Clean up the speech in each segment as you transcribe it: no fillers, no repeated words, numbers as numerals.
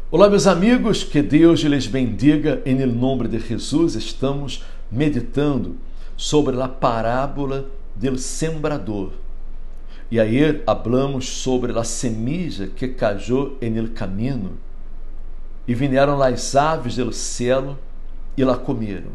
Olá, meus amigos, que Deus lhes bendiga em nome de Jesus. Estamos meditando sobre a parábola del sembrador. E aí hablamos sobre a semilla que cayó en el camino e vieram as aves do céu e la comeram.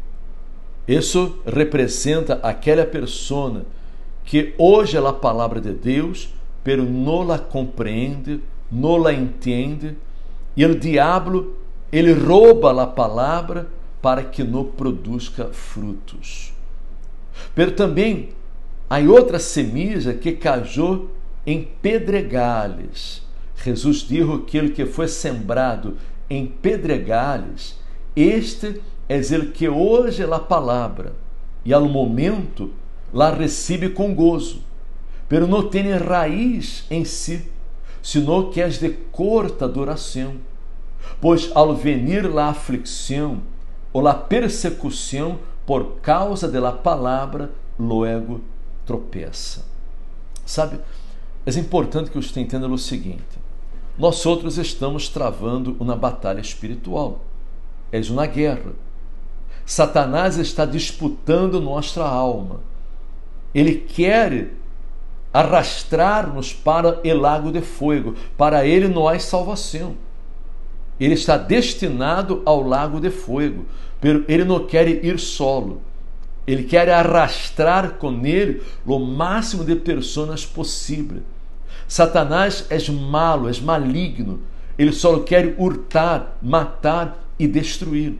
Isso representa aquela pessoa que hoje é a palavra de Deus, pero não la compreende, não la entende, e o diabo, ele rouba a palavra para que não produza frutos. Pero também há outra semilla que cayó em pedregales. Jesus dijo que aquele que foi sembrado em pedregales, este é o que hoje é a palavra, e ao momento la recebe com gozo, pero não tem raiz em si, sino que é de corta duração, pois ao venir la aflicção ou la persecução por causa de la palavra, luego tropeça. Sabe, é importante que você entenda o seguinte: nós outros estamos travando uma batalha espiritual, é uma guerra. Satanás está disputando nossa alma. Ele quer arrastrar-nos para o lago de fogo. Para ele não há salvação. Ele está destinado ao lago de fogo. Ele não quer ir solo. Ele quer arrastrar com ele o máximo de pessoas possível. Satanás é malo, é maligno. Ele só quer hurtar, matar e destruir.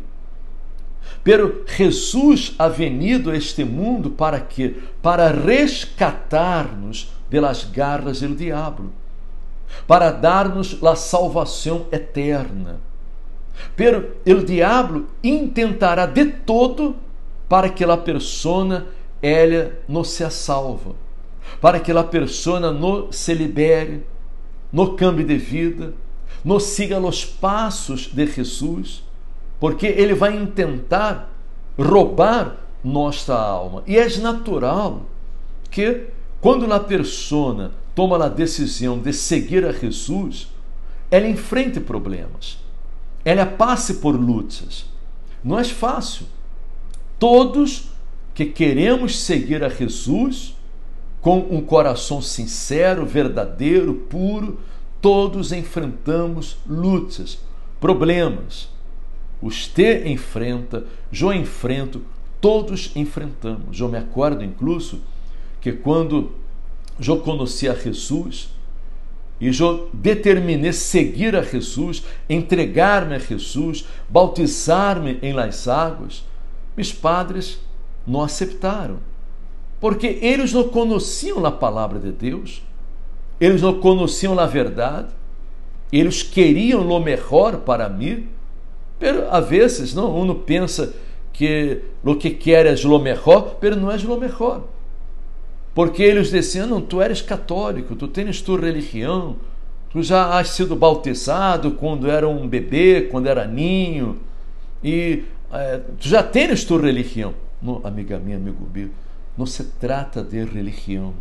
Pero Jesus ha venido a este mundo para quê? Para rescatar-nos das garras do diabo, para dar-nos a salvação eterna. Pero o diabo intentará de todo para que a persona ela não se salva, para que a persona não se libere, não cambie de vida, não siga os passos de Jesus, porque ele vai tentar roubar nossa alma. E é natural que, quando a pessoa toma a decisão de seguir a Jesus, ela enfrente problemas, ela passe por lutas. Não é fácil. Todos que queremos seguir a Jesus com um coração sincero, verdadeiro, puro, todos enfrentamos lutas, problemas. Você enfrenta, eu enfrento, todos enfrentamos. Eu me acordo, incluso, que quando eu conheci a Jesus e eu determinei seguir a Jesus, entregar-me a Jesus, bautizar-me em las águas, meus padres não aceitaram, porque eles não conheciam a palavra de Deus, eles não conheciam a verdade, eles queriam o melhor para mim. Pero a vezes não, uno pensa que o que quer é o melhor, pero não é o melhor. Porque eles diziam: não, tu eres católico, tu tens tua religião, tu já has sido bautizado quando era um bebê, quando era ninho, e tu já tens tua religião. Não, amiga minha, amigo meu, não se trata de religião.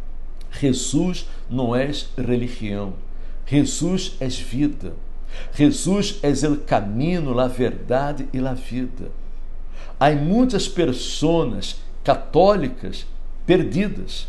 Jesus não é religião. Jesus é vida. Jesus é o caminho, a verdade e a vida. Há muitas pessoas católicas perdidas.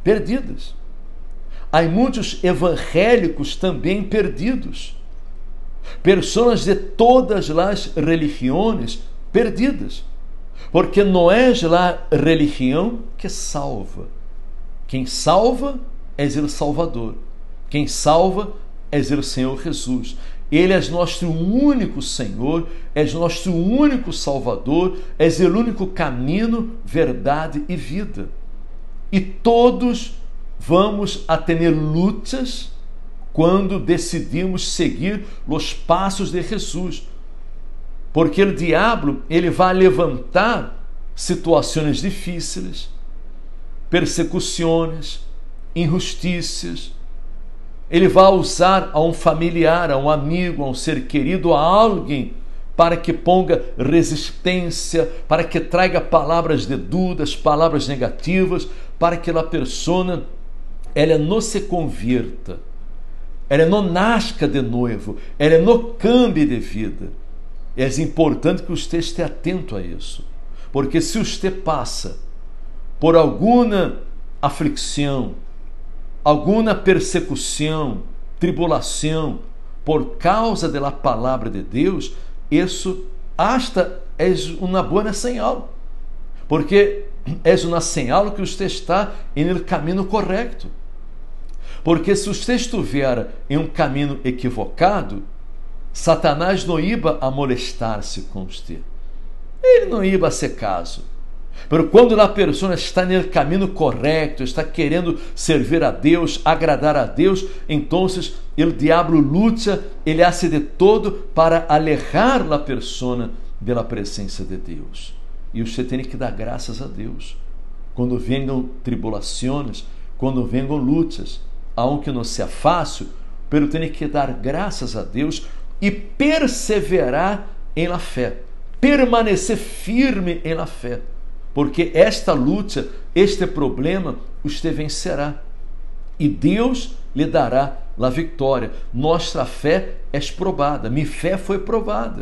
Há muitos evangélicos também perdidos. Pessoas de todas as religiões perdidas. Porque não é a religião que salva. Quem salva é o Salvador. Quem salva é o Senhor Jesus. Ele é nosso único Senhor, é nosso único Salvador, é o único caminho, verdade e vida. E todos vamos a ter lutas quando decidimos seguir os passos de Jesus. Porque o diabo, ele vai levantar situações difíceis, persecuções, injustiças. Ele vai usar a um familiar, a um amigo, a um ser querido, a alguém para que ponga resistência, para que traga palavras de dúvidas, palavras negativas, para que a pessoa ela não se convierta. ela não nasca de noivo, ela não cambie de vida. É importante que você esteja atento a isso, porque se você passa por alguma aflição, alguma persecução, tribulação, por causa da palavra de Deus, isso hasta é uma boa señal, porque é uma señal que você está no caminho correto. Porque se você estiver em um caminho equivocado, Satanás não iba a molestar-se com você. Ele não iba a ser caso. Mas quando a pessoa está no caminho correto, está querendo servir a Deus, agradar a Deus, então o diabo luta, ele hace de todo para alejar a pessoa da presença de Deus. E você tem que dar graças a Deus quando venham tribulações, quando venham lutas, aunque não seja fácil, pero tem que dar graças a Deus e perseverar em la fé, permanecer firme em la fé, porque esta luta, este problema, você vencerá e Deus lhe dará a vitória. Nossa fé é provada, minha fé foi provada,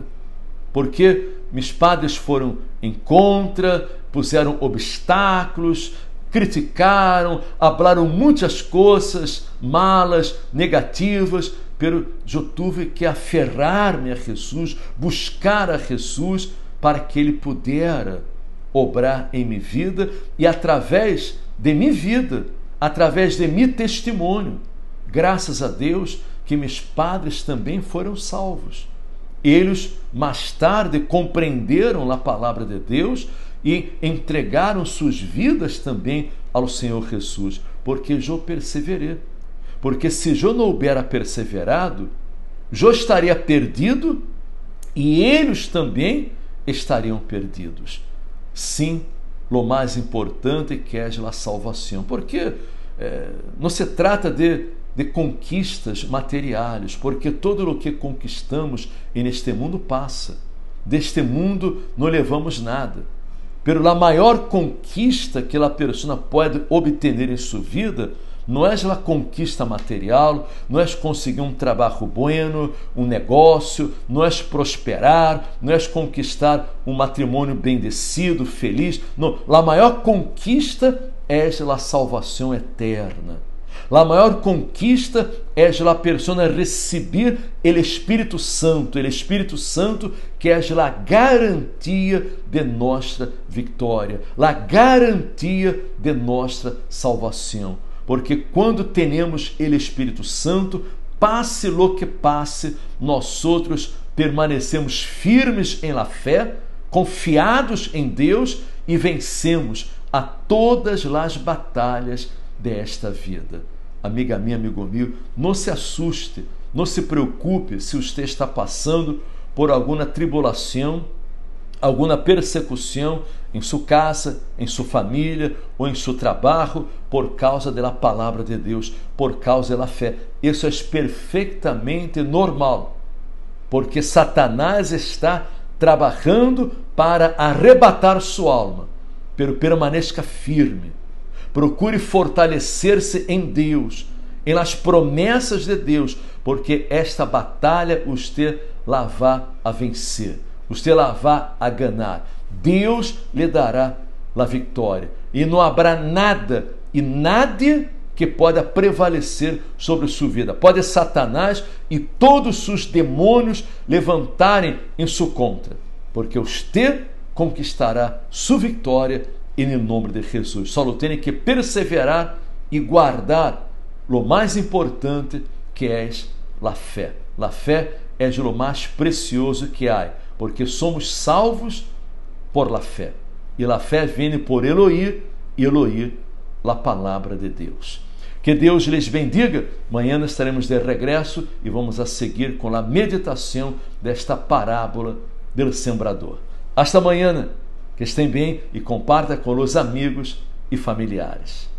porque meus padres foram em contra, puseram obstáculos, criticaram, falaram muitas coisas malas, negativas, pero eu tive que aferrar-me a Jesus, buscar a Jesus, para que Ele pudesse obrar em minha vida e através de minha vida, através de meu testemunho. Graças a Deus que meus padres também foram salvos. Eles mais tarde compreenderam a palavra de Deus e entregaram suas vidas também ao Senhor Jesus, porque eu perseverei. Porque se eu não houvera perseverado, eu estaria perdido e eles também estariam perdidos. Sim, o mais importante que é a salvação, porque não se trata de conquistas materiais, porque todo o que conquistamos neste mundo passa. Deste mundo não levamos nada. Pero a maior conquista que a pessoa pode obter em sua vida não é a conquista material, não é conseguir um trabalho bueno, um negócio, não é prosperar, não é conquistar um matrimônio bendecido, feliz. Não, a maior conquista é a salvação eterna. A maior conquista é a pessoa receber o Espírito Santo que é a garantia de nossa vitória, a garantia de nossa salvação. Porque quando temos o Espírito Santo, passe lo que passe, nós outros permanecemos firmes em la fé, confiados em Deus e vencemos a todas as batalhas desta vida. Amiga minha, amigo meu, não se assuste, não se preocupe se você está passando por alguma tribulação, alguma persecução em sua casa, em sua família ou em seu trabalho, por causa da palavra de Deus, por causa da fé. Isso é perfeitamente normal, porque Satanás está trabalhando para arrebatar sua alma, pero permaneça firme. Procure fortalecer-se em Deus, em las promessas de Deus, porque esta batalha você lá vai a vencer, você lá vai a ganhar. Deus lhe dará a vitória e não haverá nada e nada que pode prevalecer sobre sua vida. Pode Satanás e todos os seus demônios levantarem em sua contra, porque você conquistará sua vitória em nome de Jesus. Só tem que perseverar e guardar o mais importante, que é a fé. A fé é o mais precioso que há, porque somos salvos por la fé. E a fé vem por el oír a palavra de Deus. Que Deus lhes bendiga. Amanhã estaremos de regresso e vamos a seguir com a meditação desta parábola do sembrador. Hasta amanhã. Que estejam bem e comparta com os amigos e familiares.